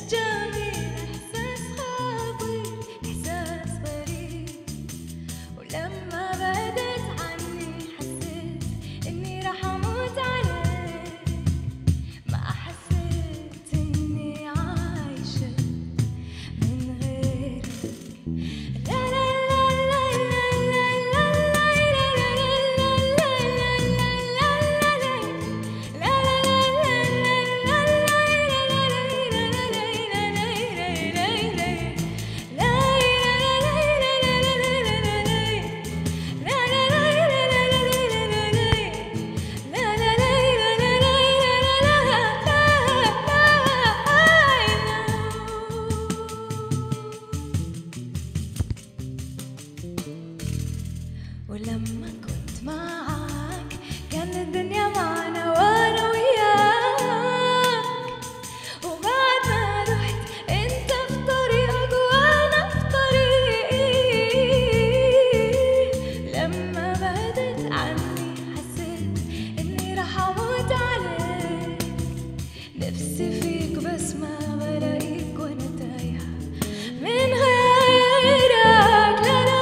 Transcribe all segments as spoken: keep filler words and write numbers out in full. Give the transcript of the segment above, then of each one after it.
جاني إحساس خطير، إحساس غريب، ولما بعدت عني حسيت إني راح أموت عليك، ما حسيت إني عايشة من غيرك. لا لا لا لا لا لا ولما كنت معاك كان الدنيا معنا وانا وياك، وبعد ما رحت انت في طريقك وانا في طريقي، لما بعدت عني حسيت اني راح اموت عليك، نفسي فيك بس ما بلاقيك وانا تايهة من غيرك. لا لا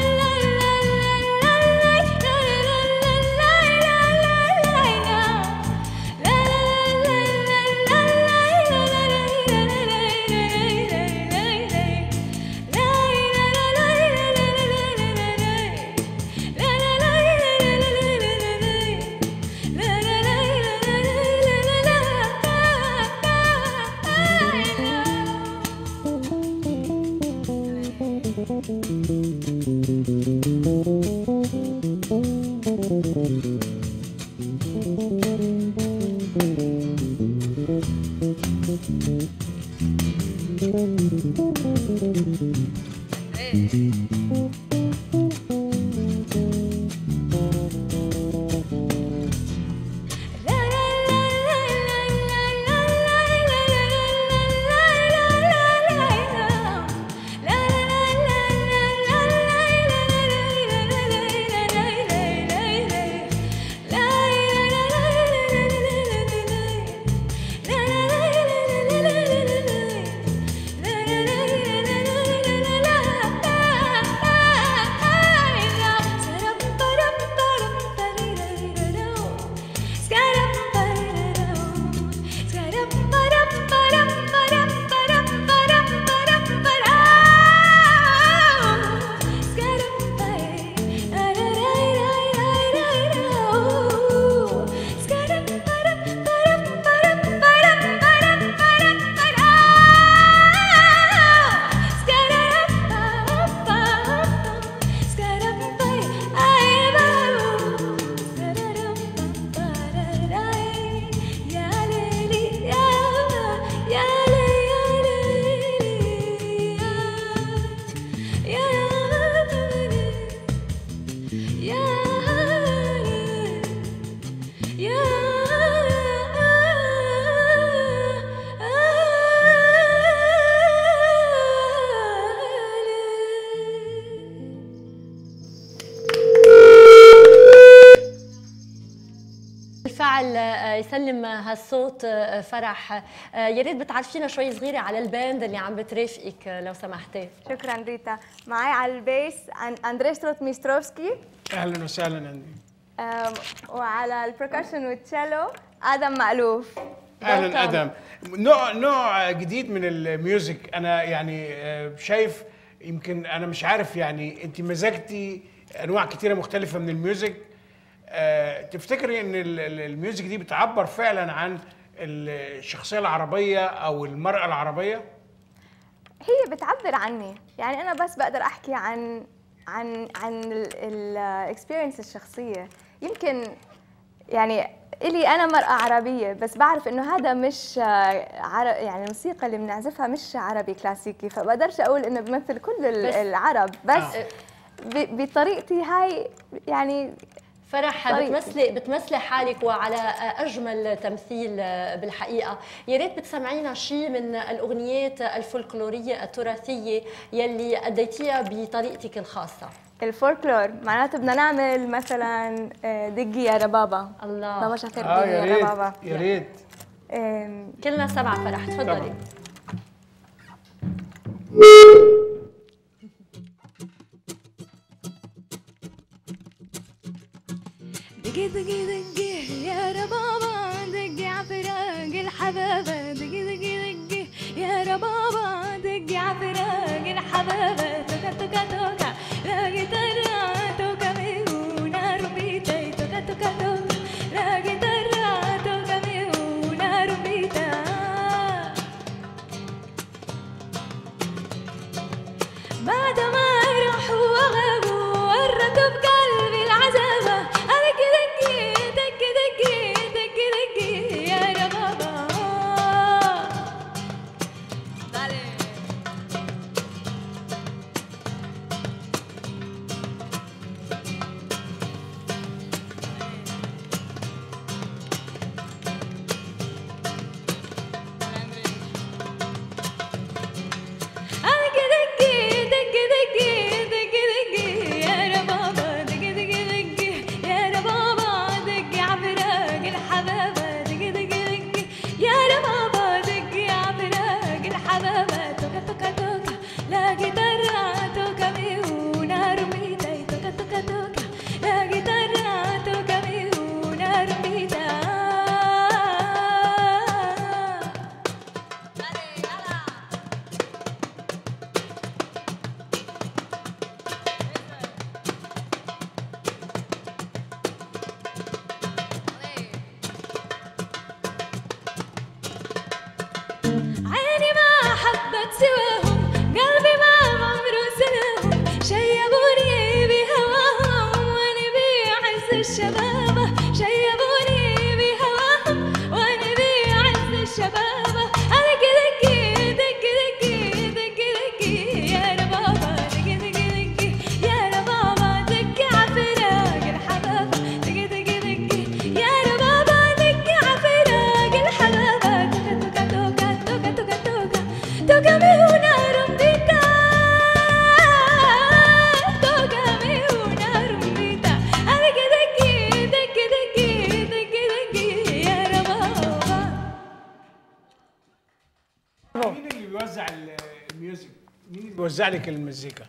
بالفعل يسلم هالصوت فرح. يا ريت بتعرفينا شوي صغيره على الباند اللي عم بترافقك لو سمحتي. شكرا ريتا. معي على البيس اندري ستروتميستروفسكي. اهلا وسهلا اندري. وعلى البركشن والتشيلو ادم مألوف. اهلا ادم. نوع نوع جديد من الميوزك، انا يعني شايف، يمكن انا مش عارف، يعني انت مزجتي انواع كتيره مختلفه من الميوزك. أه تفتكري ان الميوزك دي بتعبر فعلا عن الشخصيه العربيه او المراه العربيه؟ هي بتعبر عني، يعني انا بس بقدر احكي عن عن عن الاكسبيرينس الشخصيه. يمكن يعني إلي انا مرأة عربيه، بس بعرف انه هذا مش عرب، يعني الموسيقى اللي بنعزفها مش عربي كلاسيكي، فبقدرش اقول انه بمثل كل العرب، بس آه. بطريقتي هاي يعني. فرح بتمثلي بتمثلي حالك وعلى اجمل تمثيل بالحقيقه. يا ريت بتسمعينا شيء من الاغنيات الفولكلوريه التراثيه يلي اديتيها بطريقتك الخاصه. الفولكلور معناته بدنا نعمل مثلا دقي يا ربابه. الله، بابا شاطر آه دقي يا ربابه. يا ريت. كلنا سبعه فرح، تفضلي. دقي دقي دقي يا ربابا دقي عفراق الحبابة دقي دقي دقي يا ربابا دقي عفراق الحبابة توكا توكا توكا لا جيتارا توكا ميونا روبيتا توكا توكا توكا لا جيتارا توكا ميونا روبيتا بعد ما راحوا وغابوا ورطوا بقلبي العذابة دقي دقي دقي دقي دقي دقي يا ربابا عيني ما حبت سواهم قلبي ما عمره سلاهم شيبوني بهواهم وانا بعز الشبابة شيبوني بهواهم وانا بعز الشبابة دقي دقي دقي دقي دقي دقي يا ربابا دقي دقي دقي يا ربابا دقي عفراق الحبابة دقي دقي دقي يا ربابا دقي عفراق الحبابة توكا توكا توكا توكا توكا توكا ميونا رومبيتا توكا ميونا رومبيتا دقي دقي دقي دقي دقي دقي يا ربابا. مين اللي بيوزع الميوزك؟ مين اللي بيوزع لك المزيكا؟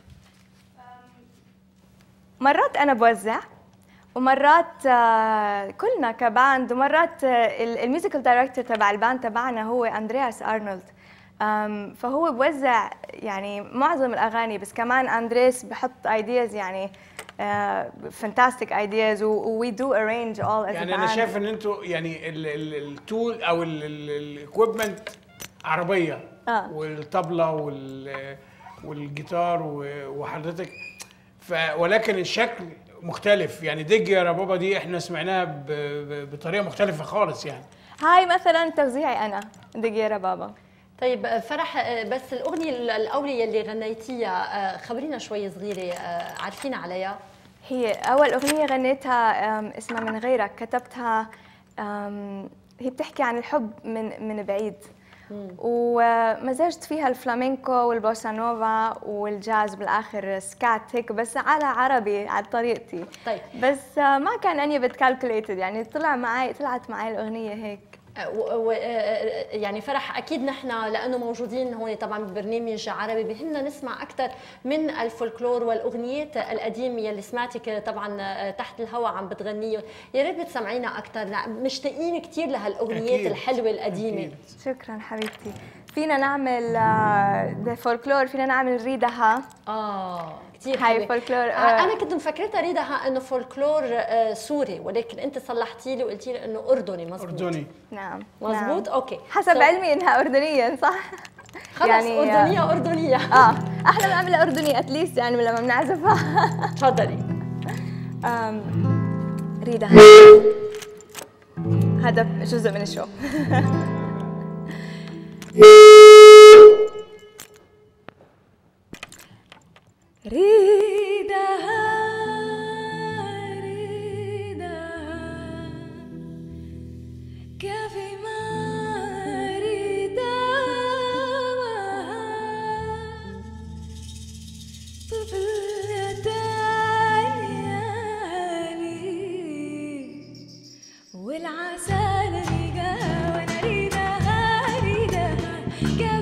مرات انا بوزع ومرات آه، كلنا كباند ومرات الميوزيكال دايركتور تبع الباند تبعنا هو اندرياس ارنولد. أم، فهو بوزع يعني معظم الاغاني بس كمان اندريس بحط ايدياز يعني فانتاستيك ايدياز وي دو ارينج اول از يعني انا شايف ان انتوا يعني التول او الاكويبمنت عربيه آه. والطبله وال والجيتار و- وحضرتك ف ولكن الشكل مختلف. يعني دج يا ربابا دي احنا سمعناها ب- ب- بطريقه مختلفه خالص يعني. هاي مثلا توزيعي انا دقيقه بابا. طيب فرح، بس الأغنية الأولى يلي غنيتيها خبرينا شوي صغيرة عارفين عليها؟ هي اول اغنيه غنيتها أم، اسمها من غيرك، كتبتها أم، هي بتحكي عن الحب من من بعيد ومزجت فيها الفلامينكو والبوسا نوفا والجاز بالاخر سكات هيك بس على عربي على طريقتي. طيب. بس آه، ما كان اني بتكالكوليتد يعني طلع معي طلعت معي الاغنيه هيك. و- و- يعني فرح اكيد نحن لانه موجودين هون طبعا ببرنامج عربي بهمنا نسمع اكثر من الفولكلور والاغنيات القديمه يلي سمعتك طبعا تحت الهواء عم بتغنيه، يا ريت بتسمعينا اكثر، مشتاقين كثير لهالاغنيات أكيد. الحلوه القديمه. أكيد. شكرا حبيبتي. فينا نعمل آه، فولكلور، فينا نعمل ريدها. اه كثير هاي حلوة. فولكلور آه آه، انا كنت مفكرتها ريدها انه فولكلور آه سوري، ولكن انت صلحتي لي وقلتي لي انه اردني. مزبوط اردني. نعم مزبوط. نعم. اوكي حسب So- علمي انها اردنيه صح؟ خلص يعني، اردنيه اردنيه. اه احنا بنعملها اردني اتليست يعني لما بنعزفها. تفضلي. آم، ريدها هذا جزء من الشو. ريدها ريدها كافي ما ريدها طفلة عيالي والعسل ريقها وانا ريدها ريدها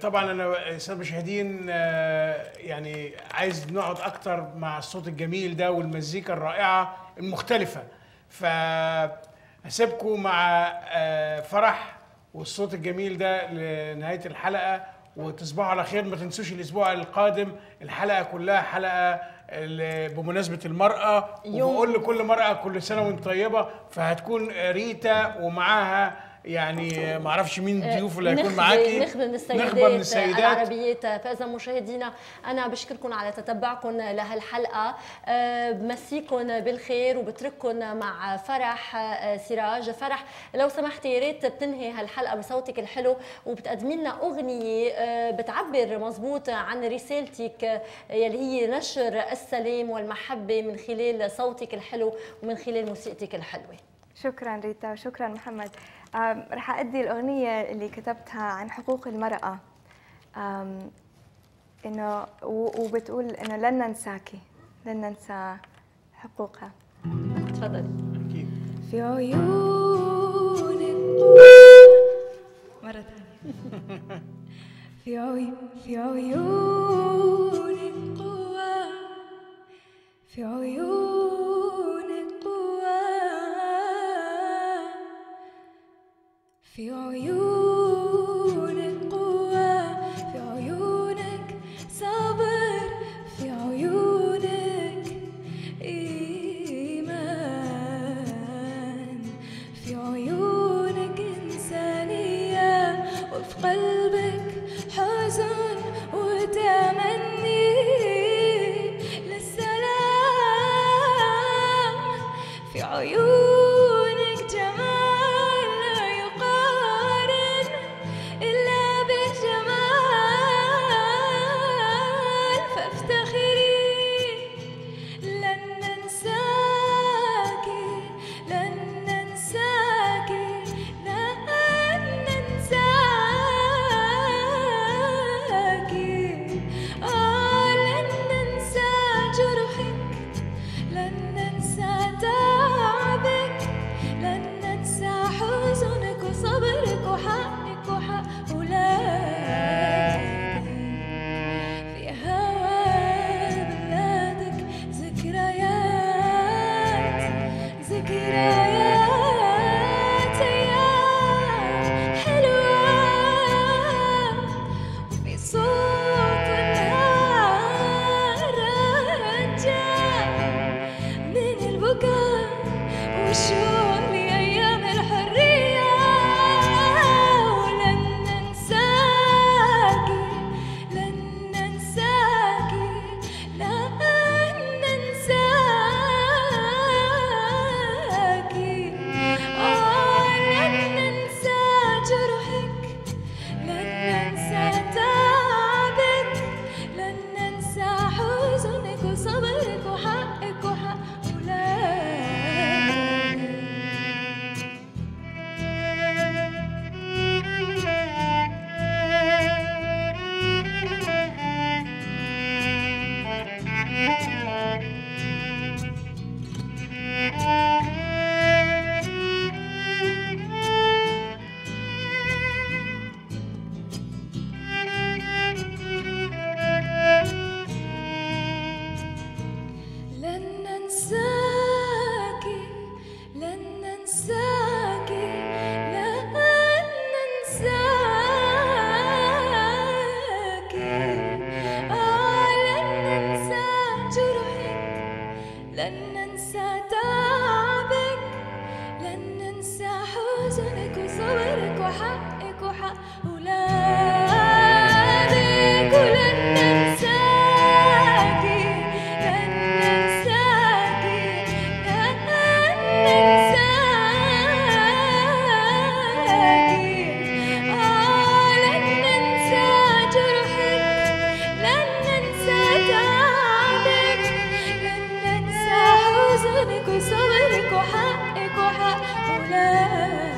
طبعا انا استاذ مشاهدين آه، يعني عايز نقعد اكتر مع الصوت الجميل ده والمزيكا الرائعه المختلفه، فهسيبكم مع آه، فرح والصوت الجميل ده لنهايه الحلقه، وتصبحوا على خير. ما تنسوش الاسبوع القادم الحلقه كلها حلقه بمناسبه المراه، وبقول لكل مراه كل سنه وانت طيبه، فهتكون ريتا ومعاها يعني ما اعرفش مين الضيوف اللي هيكون معاكي، نخبه من السيدات, نخبة من السيدات العربيات. فاذا مشاهدينا انا بشكركم على تتبعكم لهالحلقه، بمسيكم بالخير وبترككم مع فرح سراج. فرح لو سمحتي يا ريت بتنهي هالحلقه بصوتك الحلو وبتقدمي لنا اغنيه بتعبر مزبوط عن رسالتك يلي هي نشر السلام والمحبه من خلال صوتك الحلو ومن خلال موسيقتك الحلوه. شكرا ريتا وشكرا محمد. رح أدي الأغنية اللي كتبتها عن حقوق المرأة، إنه وبتقول إنه لن ننساكي، لن ننسى حقوقها. تفضلي. أكيد. في عيونك مرة ثانية. في عيون في عيونك قوة، في عيونك قوة، في عيونك قوة، في عيونك صبر، في عيونك إيمان، في عيونك إنسانية، وفي قلبك حزن وتمني للسلام، في عيونك جمال لا يقارن إلا بالجمال، فافتخري لن ننساكي، لن ننساكي، لن ننساكي، آه لن ننسى جرحك، لن ننسى تعبك، لن ننسى حزنك وصبرك وحقك وحق أولادك، في هوا بلادك ذكريات، ذكريات أيام حلوة، وفي صوت النهار رجع من البكاء والشوق لأيام الحرية، ولن ننساكي، لن ننساكي، لن ننساكي، آه لن ننسى جرحك، لن ننسى تعبك، لن ننسى حزنك وصبرك وحقك وحق لن ننساكي، لن ننساكي، لن ننساكي، آه لن ننسى جرحك، لن ننسى تعبك، لن ننسى حزنك وصبرك وحقك وحق أولادك، ولن ننساكي، لن ننساكي، لن ننساكي، آه لن ننسى جرحك، لن ننسى تعبك، لن ننسى حزنك وصبرك وحقك وحق أولادك.